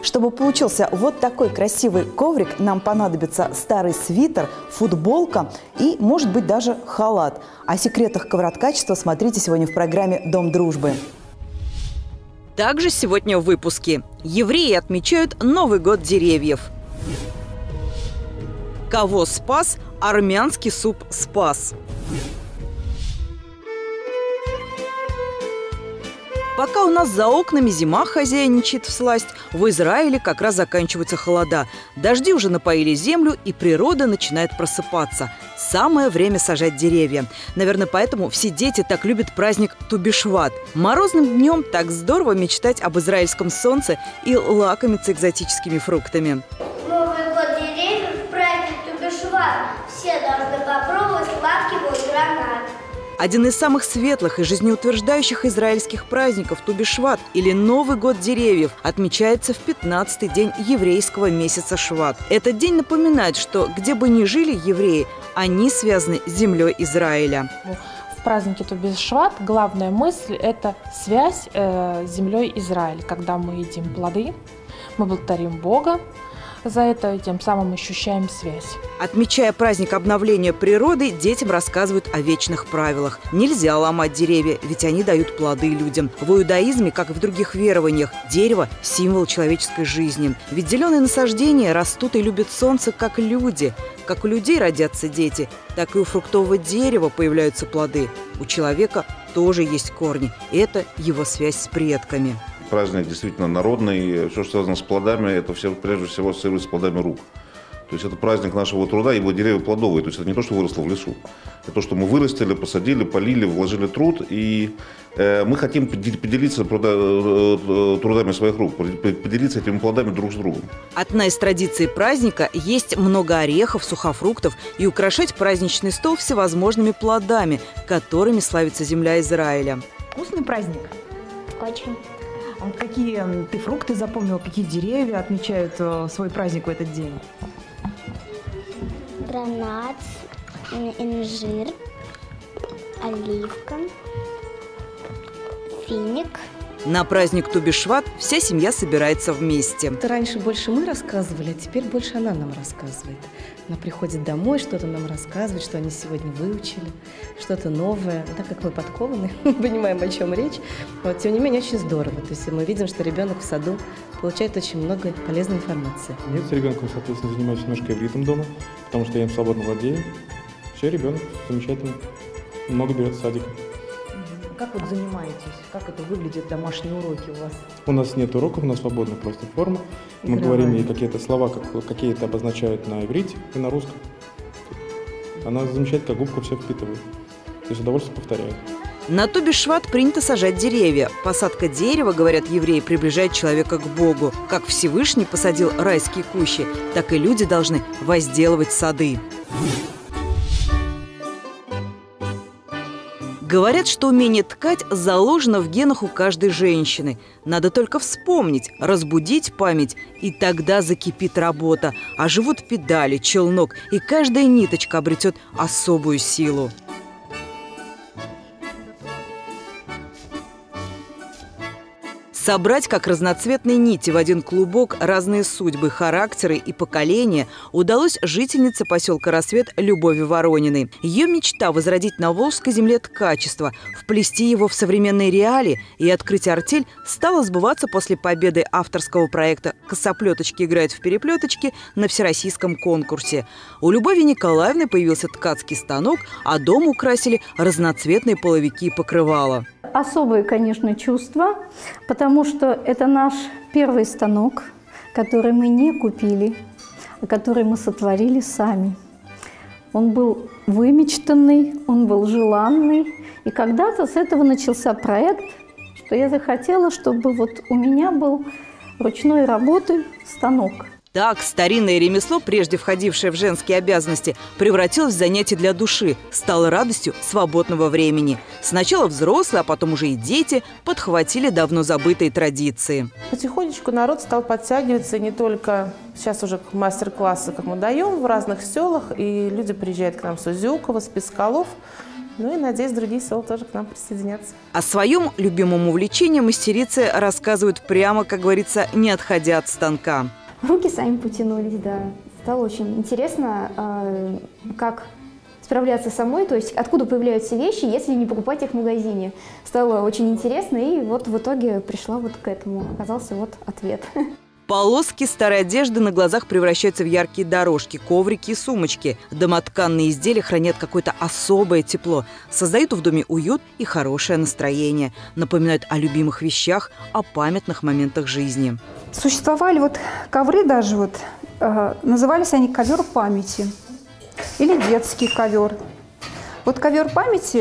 Чтобы получился вот такой красивый коврик, нам понадобится старый свитер, футболка и, может быть, даже халат. О секретах ковроткачества смотрите сегодня в программе «Дом дружбы». Также сегодня в выпуске. Евреи отмечают Новый год деревьев. Кого спас армянский суп «Спас»? Пока у нас за окнами зима хозяйничает всласть, в Израиле как раз заканчиваются холода. Дожди уже напоили землю, и природа начинает просыпаться. Самое время сажать деревья. Наверное, поэтому все дети так любят праздник Ту-би-шват. Морозным днем так здорово мечтать об израильском солнце и лакомиться экзотическими фруктами. Новый год деревьев, праздник Ту-би-шват. Все должны попробовать сладкий гранат. Один из самых светлых и жизнеутверждающих израильских праздников Ту-би-шват или Новый год деревьев отмечается в 15-й день еврейского месяца Шват. Этот день напоминает, что где бы ни жили евреи, они связаны с землей Израиля. В празднике Ту-би-шват главная мысль – это связь с землей Израиля. Когда мы едим плоды, мы благодарим Бога за это, и тем самым ощущаем связь. Отмечая праздник обновления природы, детям рассказывают о вечных правилах. Нельзя ломать деревья, ведь они дают плоды людям. В иудаизме, как и в других верованиях, дерево – символ человеческой жизни. Ведь зеленые насаждения растут и любят солнце, как люди. Как у людей родятся дети, так и у фруктового дерева появляются плоды. У человека тоже есть корни. Это его связь с предками. Праздник действительно народный, все, что связано с плодами, это все прежде всего ассоциируется с плодами рук. То есть это праздник нашего труда, его деревья плодовые. То есть это не то, что выросло в лесу. Это то, что мы вырастили, посадили, полили, вложили труд. И мы хотим поделиться трудами своих рук, поделиться этими плодами друг с другом. Одна из традиций праздника – есть много орехов, сухофруктов и украшать праздничный стол всевозможными плодами, которыми славится земля Израиля. Вкусный праздник? Очень. А вот какие ты фрукты запомнил, какие деревья отмечают свой праздник в этот день? Гранат, инжир, оливка, финик. На праздник Ту-би-шват вся семья собирается вместе. Это раньше больше мы рассказывали, а теперь больше она нам рассказывает. Она приходит домой, что-то нам рассказывает, что они сегодня выучили, что-то новое. Так как мы подкованы, понимаем, о чем речь. Вот, тем не менее, очень здорово. То есть мы видим, что ребенок в саду получает очень много полезной информации. Нет, с ребенком, соответственно, занимаюсь немножко ивритом дома, потому что я им свободно владею. Все, ребенок замечательно, много берет с садика. Как вот занимаетесь? Как это выглядит, домашние уроки у вас? У нас нет уроков, у нас свободная просто форма. Мы говорим ей какие-то слова, какие-то обозначают на иврите и на русском. Она замечает, как губка все впитывает. То есть с удовольствием повторяет. На Ту-би-шват принято сажать деревья. Посадка дерева, говорят евреи, приближает человека к Богу. Как Всевышний посадил райские кущи, так и люди должны возделывать сады. Говорят, что умение ткать заложено в генах у каждой женщины. Надо только вспомнить, разбудить память, и тогда закипит работа. Оживут педали, челнок, и каждая ниточка обретет особую силу. Собрать, как разноцветные нити, в один клубок разные судьбы, характеры и поколения удалось жительнице поселка Рассвет Любови Ворониной. Ее мечта – возродить на Волжской земле ткачество, вплести его в современные реалии и открыть артель стало сбываться после победы авторского проекта «Косоплеточки играют в переплеточки» на всероссийском конкурсе. У Любови Николаевны появился ткацкий станок, а дом украсили разноцветные половики и покрывала. Особые, конечно, чувства, потому что это наш первый станок, который мы не купили, а который мы сотворили сами. Он был вымечтанный, он был желанный. И когда-то с этого начался проект, что я захотела, чтобы вот у меня был ручной работы станок. Так, старинное ремесло, прежде входившее в женские обязанности, превратилось в занятие для души, стало радостью свободного времени. Сначала взрослые, а потом уже и дети подхватили давно забытые традиции. Потихонечку народ стал подтягиваться, не только сейчас уже мастер-классы, как мы даем в разных селах, и люди приезжают к нам с Узюкова, с Пескалов. Ну и, надеюсь, другие села тоже к нам присоединятся. О своем любимом увлечении мастерицы рассказывают прямо, как говорится, не отходя от станка. Руки сами потянулись, да. Стало очень интересно, как справляться самой, то есть откуда появляются вещи, если не покупать их в магазине. Стало очень интересно, и вот в итоге пришла вот к этому. Оказался вот ответ. Полоски старой одежды на глазах превращаются в яркие дорожки, коврики и сумочки. Домотканные изделия хранят какое-то особое тепло, создают в доме уют и хорошее настроение, напоминают о любимых вещах, о памятных моментах жизни. Существовали вот ковры даже, вот, назывались они ковер памяти или детский ковер. Вот ковер памяти,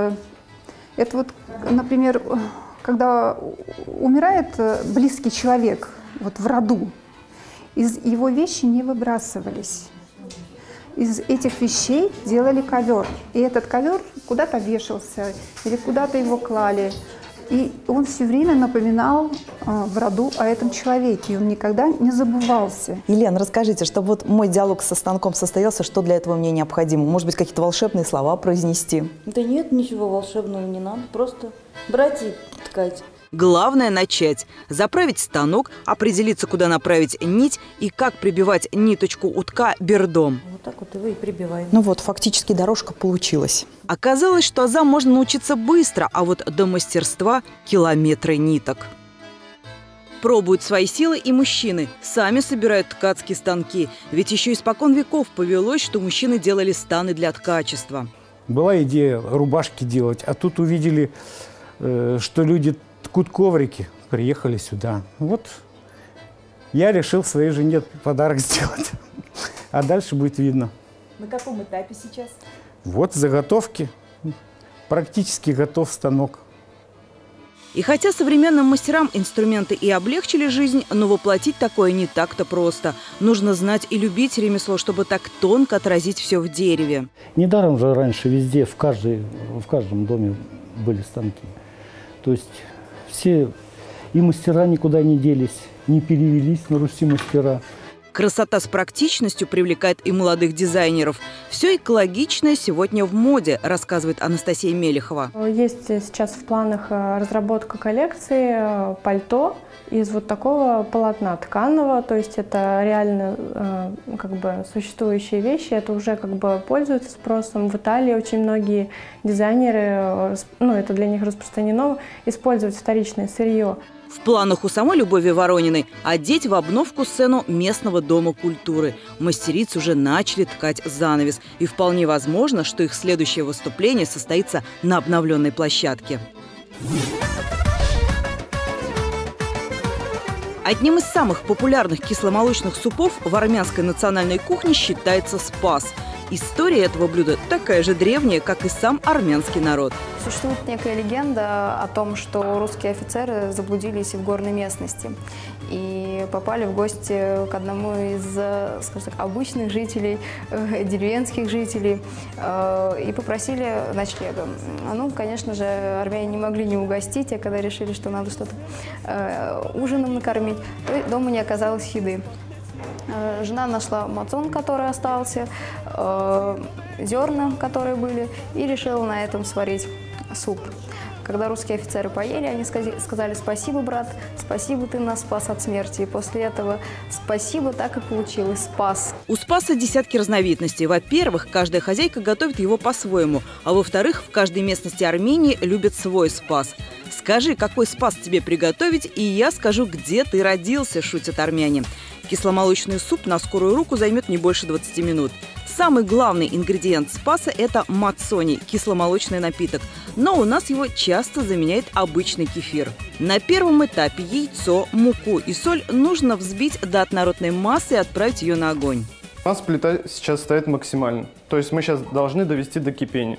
это вот, например, когда умирает близкий человек, вот в роду, из его вещи не выбрасывались. Из этих вещей делали ковер. И этот ковер куда-то вешался или куда-то его клали. И он все время напоминал в роду о этом человеке. И он никогда не забывался. Елена, расскажите, чтобы вот мой диалог со станком состоялся, что для этого мне необходимо? Может быть, какие-то волшебные слова произнести? Да нет, ничего волшебного не надо. Просто брать и ткать. Главное – начать. Заправить станок, определиться, куда направить нить и как прибивать ниточку утка бердом. Вот так вот его и прибиваем. Ну вот, фактически дорожка получилась. Оказалось, что азам можно научиться быстро, а вот до мастерства – километры ниток. Пробуют свои силы и мужчины. Сами собирают ткацкие станки. Ведь еще испокон веков повелось, что мужчины делали станы для ткачества. Была идея рубашки делать, а тут увидели, что люди ткут коврики, приехали сюда. Вот я решил своей жене подарок сделать. А дальше будет видно. На каком этапе сейчас? Вот заготовки. Практически готов станок. И хотя современным мастерам инструменты и облегчили жизнь, но воплотить такое не так-то просто. Нужно знать и любить ремесло, чтобы так тонко отразить все в дереве. Недаром же раньше везде, в каждом доме были станки. То есть все и мастера никуда не делись, не перевелись на Руси мастера. Красота с практичностью привлекает и молодых дизайнеров. Все экологичное сегодня в моде, рассказывает Анастасия Мелехова. Есть сейчас в планах разработка коллекции пальто из вот такого полотна тканого. То есть это реально как бы существующие вещи, это уже как бы пользуются спросом. В Италии очень многие дизайнеры, ну это для них распространено, используют вторичное сырье. В планах у самой Любови Ворониной одеть в обновку сцену местного дома культуры. Мастерицы уже начали ткать занавес. И вполне возможно, что их следующее выступление состоится на обновленной площадке. Одним из самых популярных кисломолочных супов в армянской национальной кухне считается спас. История этого блюда такая же древняя, как и сам армянский народ. Существует некая легенда о том, что русские офицеры заблудились в горной местности и попали в гости к одному из, скажем так, обычных жителей, деревенских жителей, и попросили ночлега. Ну, конечно же, армяне не могли не угостить, а когда решили, что надо что-то ужином накормить, то дома не оказалось еды. Жена нашла мацун, который остался, зерна, которые были, и решила на этом сварить суп. Когда русские офицеры поели, они сказали: «Спасибо, брат, спасибо, ты нас спас от смерти». И после этого спасибо так и получилось, спас. У спаса десятки разновидностей. Во-первых, каждая хозяйка готовит его по-своему. А во-вторых, в каждой местности Армении любят свой спас. «Скажи, какой спас тебе приготовить, и я скажу, где ты родился», – шутят армяне. Кисломолочный суп на скорую руку займет не больше 20 минут. Самый главный ингредиент спаса – это мацони – кисломолочный напиток. Но у нас его часто заменяет обычный кефир. На первом этапе яйцо, муку и соль нужно взбить до однородной массы и отправить ее на огонь. У нас плита сейчас стоит максимально. То есть мы сейчас должны довести до кипения.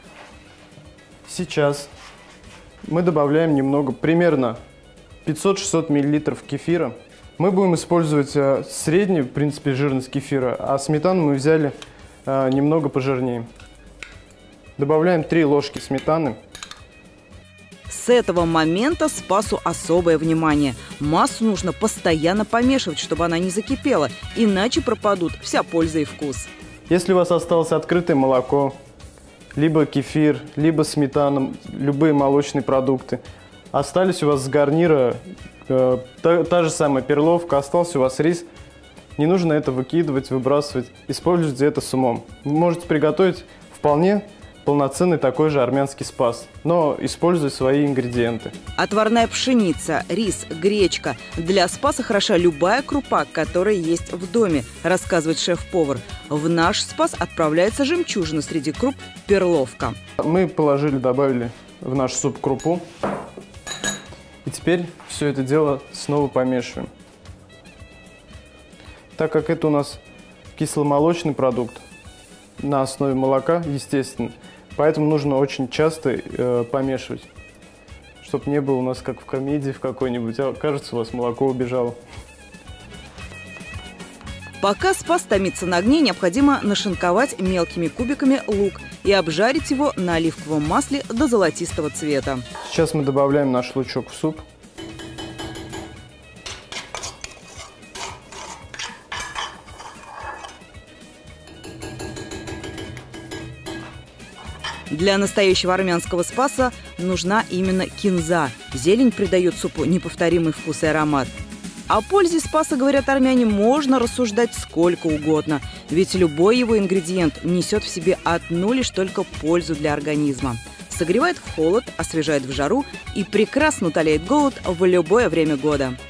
Сейчас мы добавляем немного, примерно 500-600 мл кефира. Мы будем использовать среднюю, в принципе, жирность кефира, а сметану мы взяли немного пожирнее. Добавляем 3 ложки сметаны. С этого момента спасу особое внимание. Массу нужно постоянно помешивать, чтобы она не закипела, иначе пропадут вся польза и вкус. Если у вас осталось открытое молоко либо кефир, либо сметана, любые молочные продукты. Остались у вас с гарнира та же самая перловка, остался у вас рис. Не нужно это выкидывать, выбрасывать. Используйте это с умом. Вы можете приготовить вполне полноценный такой же армянский спас, но используя свои ингредиенты. Отварная пшеница, рис, гречка. Для спаса хороша любая крупа, которая есть в доме, рассказывает шеф-повар. В наш спас отправляется жемчужина среди круп – перловка. Мы добавили в наш суп крупу. И теперь все это дело снова помешиваем. Так как это у нас кисломолочный продукт на основе молока, естественно, поэтому нужно очень часто помешивать, чтобы не было у нас как в комедии в какой-нибудь, а кажется, у вас молоко убежало. Пока спас томится на огне, необходимо нашинковать мелкими кубиками лук и обжарить его на оливковом масле до золотистого цвета. Сейчас мы добавляем наш лучок в суп. Для настоящего армянского спаса нужна именно кинза. Зелень придает супу неповторимый вкус и аромат. О пользе спаса, говорят армяне, можно рассуждать сколько угодно. Ведь любой его ингредиент несет в себе одну лишь только пользу для организма. Согревает в холод, освежает в жару и прекрасно утоляет голод в любое время года.